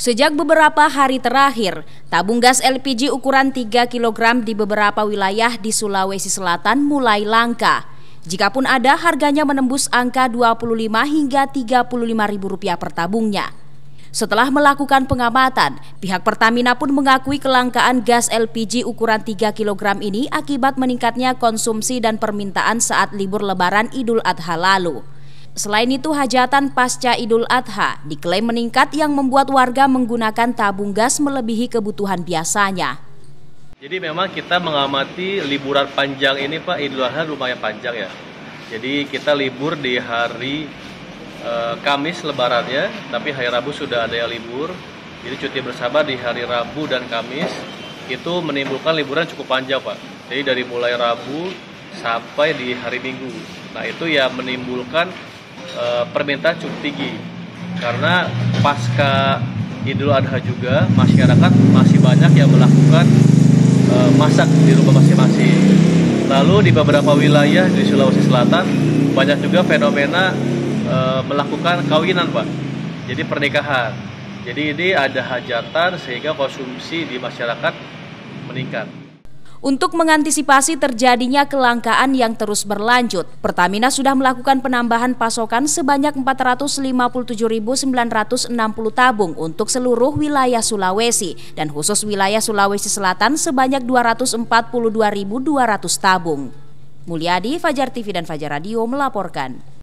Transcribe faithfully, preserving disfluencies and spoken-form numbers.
Sejak beberapa hari terakhir, tabung gas L P G ukuran tiga kilogram di beberapa wilayah di Sulawesi Selatan mulai langka. Jikapun ada, harganya menembus angka dua puluh lima hingga tiga puluh lima ribu rupiah per tabungnya. Setelah melakukan pengamatan, pihak Pertamina pun mengakui kelangkaan gas L P G ukuran tiga kilogram ini akibat meningkatnya konsumsi dan permintaan saat libur Lebaran Idul Adha lalu. Selain itu, hajatan pasca Idul Adha diklaim meningkat yang membuat warga menggunakan tabung gas melebihi kebutuhan biasanya. Jadi memang kita mengamati liburan panjang ini Pak, Idul Adha lumayan panjang ya. Jadi kita libur di hari eh, Kamis Lebarannya, tapi hari Rabu sudah ada yang libur. Jadi cuti bersama di hari Rabu dan Kamis itu menimbulkan liburan cukup panjang Pak. Jadi dari mulai Rabu sampai di hari Minggu. Nah itu ya menimbulkan Uh, permintaan cukup tinggi karena pasca Idul Adha juga masyarakat masih banyak yang melakukan uh, masak di rumah masing-masing. Lalu di beberapa wilayah di Sulawesi Selatan banyak juga fenomena uh, melakukan kawinan Pak, jadi pernikahan. Jadi ini ada hajatan sehingga konsumsi di masyarakat meningkat. Untuk mengantisipasi terjadinya kelangkaan yang terus berlanjut, Pertamina sudah melakukan penambahan pasokan sebanyak empat ratus lima puluh tujuh ribu sembilan ratus enam puluh tabung untuk seluruh wilayah Sulawesi dan khusus wilayah Sulawesi Selatan sebanyak dua ratus empat puluh dua ribu dua ratus tabung. Mulyadi, Fajar T V dan Fajar Radio melaporkan.